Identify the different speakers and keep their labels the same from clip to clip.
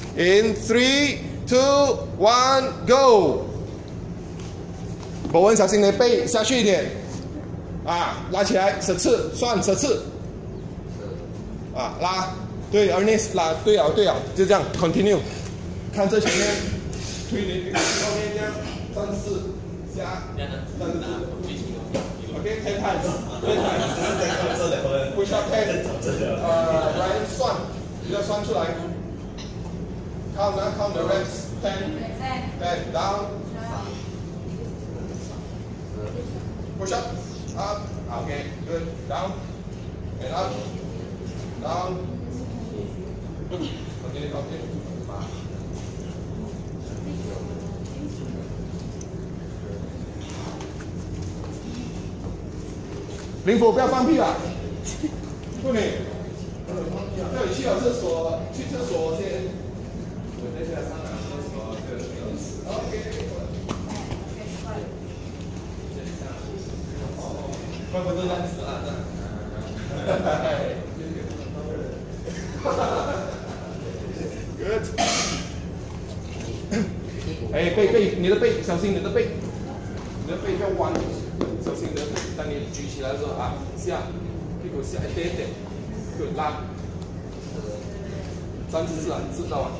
Speaker 1: In 3, 2, 1, go！ 博文小心你的背下去一点，啊，拉起来，10次，算10次，啊，拉，对 ，Ernest 拉，对了，就这样 ，continue， 看这前面，推你后面这样，34下，34 ，OK， 10 times，10 times，push up 10，Ryan 算，你要算出来 ，count the reps， 10 down。Push up, up, okay, good. Down, and up, down. Continue. 灵佛不要放屁啦！不你，叫你去厕所先。我在家上厕所，OK。怪不得这样子啊！Good。哎，背，你的背，小心你的背，你的背要弯，小心的。当你举起来的时候啊，下，屁股下一点点，就拉。34啊，知道吗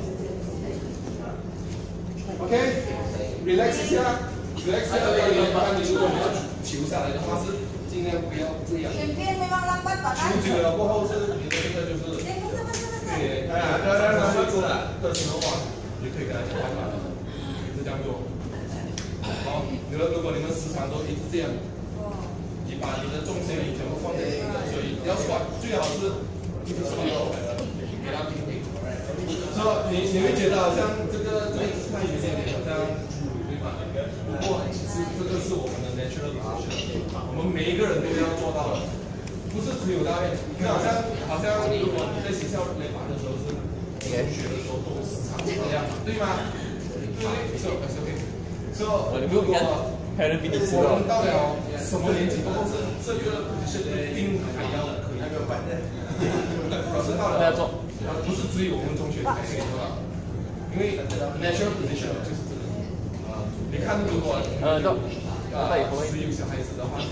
Speaker 1: ？OK，relax 一下，relax 一下。当你如果你要球下来的话是。尽量不要这样。球久了过后是你的这个就是，对，睡着了的时候啊，你就可以跟他讲话了，一直这样做。好，如果你们时常都一直这样，你把你的重心全部放在你的，所以要算最好是一直算到给它平平。说你会觉得好像这个太有点好像。不过其实这个是我们的 natural position， 我们每一个人都要做到的，不是只有大便。就好像如果你在学校练板的时候是中学的时候都时常这样，对吗？对，是 OK。所以如果我们到了什么年纪过后是这个 position 一定还要可以板的，不是到了不是只有我们中学才可以做到，因为 natural position 就是这个。你看，如果是有小孩子的话，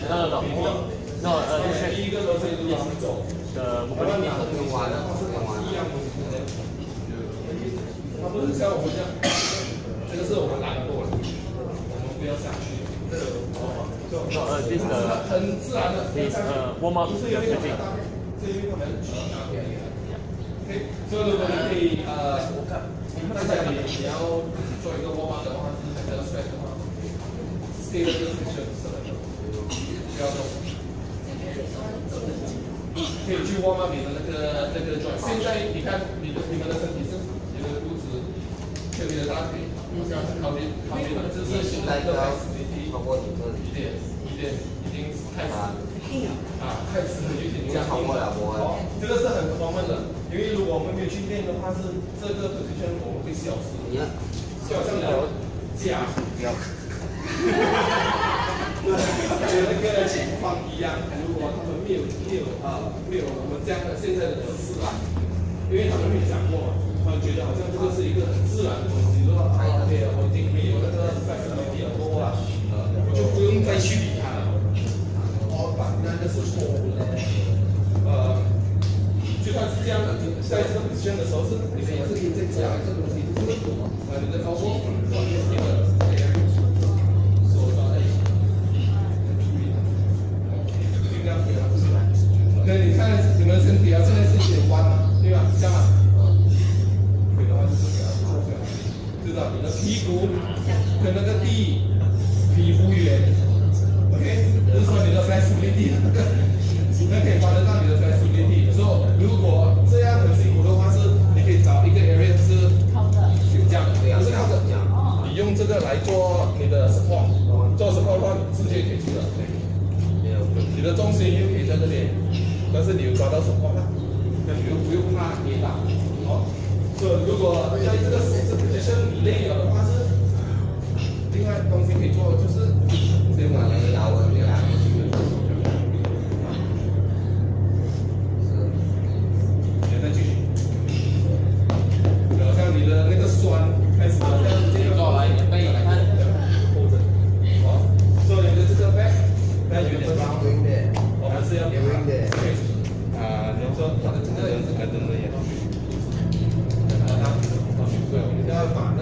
Speaker 1: 第一个都是如果是走然后你很玩的话是一样的，它不是像我们这样，这个是我们懒惰了，我们不要下去，很自然的，warm up 是因为他们OK， 所以如果你可以在家里你要做一个 warm up 的话，是那个 stretch 的话 ，stay 的这个 position 是很需要动，可以去 warm up 你的那个 joint。现在你看你们的身体是你的肚子，你的大腿，靠边的，这是现在的已经开始开始有点僵硬了。这个是很 common 的，因为如果我们没有去练的话，是这个 position 我们会消失，就好像你的家不要，跟那个情况一样。如果他们没有我们这样的现在的姿势啊，因为他们没讲过嘛，他们觉得好像这个是一个很自然的东西，说对，我已经没有那个 flexibility 了过啊，我就不用再去理它了。那个是错误的。就算是这样的，在这个 position 的时候是，你们也是可以再加一个东西，就是你的高度，这个这样，手抓在一起，尽量不要出来。对，你看你们身体啊，现在是有点弯嘛，对吧？这样嘛，可以的话就是给它做出来，知道你的屁股跟那个地皮肤圆。OK， 就是说你的 flexibility， 那可以帮得到你的 flexibility。所以如果这样很辛苦的话，是你可以找一个 area 是有这样，不是靠着，你用这个来做你的 support， 做 support 的话，直接可以出的。你的重心又可以在这里，但是你有抓到 support 了，那你又不用怕跌倒。好，所以如果在这个position你累了的话，是另外东西可以做，就是。对嘛？打我这样，再继续。好像你的那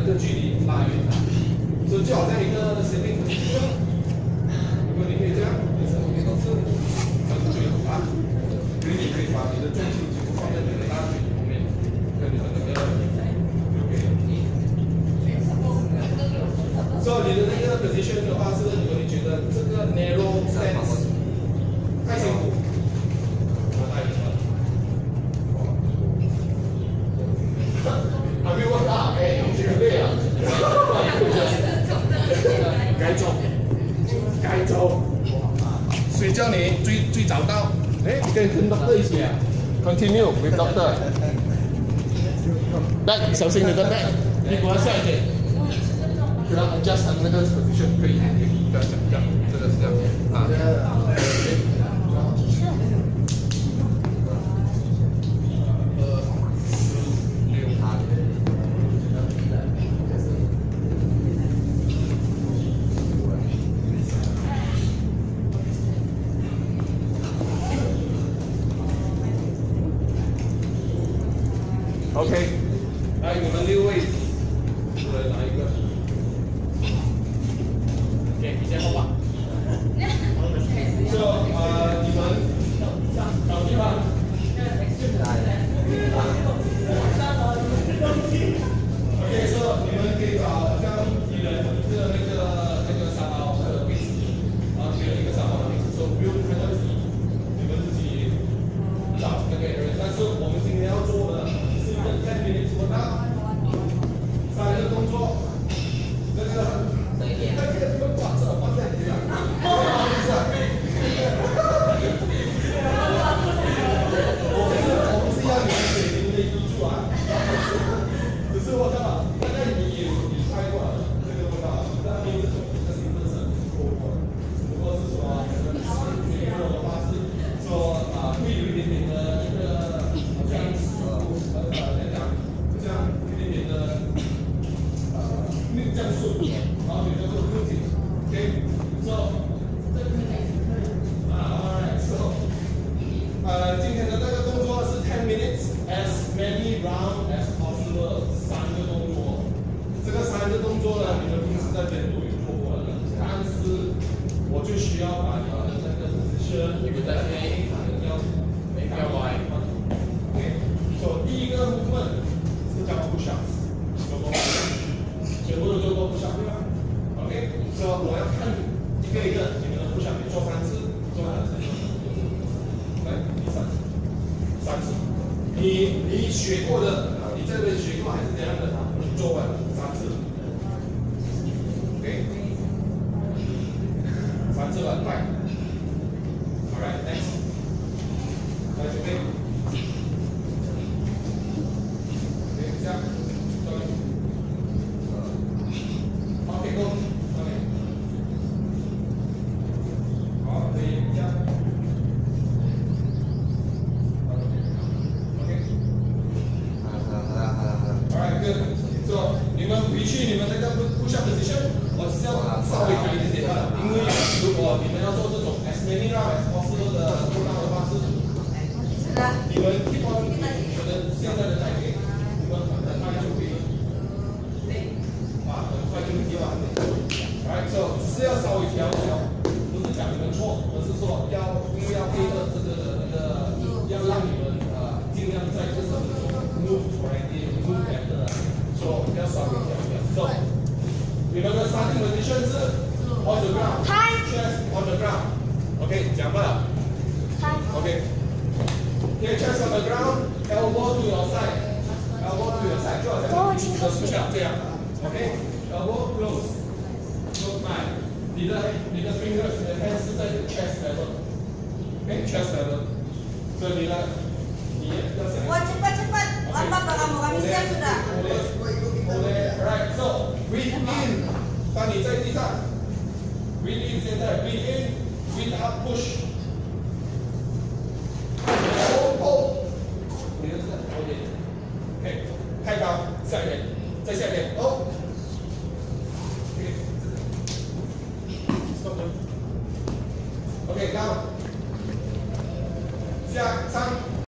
Speaker 1: 个距离拉远了，所以就好像一个 setting。如果你可以这样，你手可以到这里，这样就有啊。所以你可以把你的重心全部放在你的大腿后面，跟你的那个就可以了。所以你的那个 position 的话是，如果你觉得这个 narrow stance 太辛苦，那一个。还没有问他，哎，同学累了，该走，该走。谁叫你最早到？哎，跟 doctor 一起啊 ，continue with doctor。来，小心你的 back， 你给我下一点。然后 adjust 那个 position 可以，这样，这个是这样啊。OK， 来，你们6位，来哪一个？给你先后吧。就你们找地方。OK， 说你们可以找像一人一个那个沙包的位置，然后给了一个沙包的位置，说不用看到你们自己找那个人，但是我们今天要做的。10 minutes 做到3个动作，那个不用把这放在你上，我不是要你们水平的依据啊，只是我看到大概你拍过了，这个不知道，但是这种形式是错过的，只不过是说学过的话是说会有一点点的一个好像这样一点点的逆降速，然后比如说路径 ，OK， so alright， so 今天的那个动作是10 minutes as many round as possible， 3个动作。这个3个动作呢，你们平时在边都有做过的，但是我就需要把你的那个 position 你们在内要歪 ，OK， 第一个部分。叫 push up， 做过，全部都做过 push up 对吧 ？OK， 说我要看一个一个你们的 push up， 你做3次，做2次，来第3次，你学过的，你这边学过还是怎样的？你做完3次 ，OK， 3次了，快 ，Alright， next， 来准备。OK， go， OK， 好，可以这样 ，OK， Alright， good， so 你们回去你们那个push up position， 我只是要稍微改一点点罢了，因为如果你们要做这种 as many round as possible 的做到的话是，你们 keep on 可能现在的改变。Alright， so 只是要稍微调调，不是讲你们错，而是说因为要配合这个那个，要让你们尽量在这个中 move correctly move better， 说要稍微调调。So 你们的starting position 是 on the ground， chest on the ground，OK， 讲罢了 ，OK， chest on the ground，elbow to your side，elbow to your side， 就好像你的 push up 这样 ，OK，elbow close。Close by， 你的 fingers， 你的 hand 是在 chest level， chest level， 所以你要
Speaker 2: cepat, lambat kamu, kami siap sudah.
Speaker 1: Alright, so breathe in， 当你在地上 ，breathe in， 现在 breathe in，breathe out push。hold， 你的这个 OK， 太高，下一点，再下一点 ，hold。OK， down， 下3。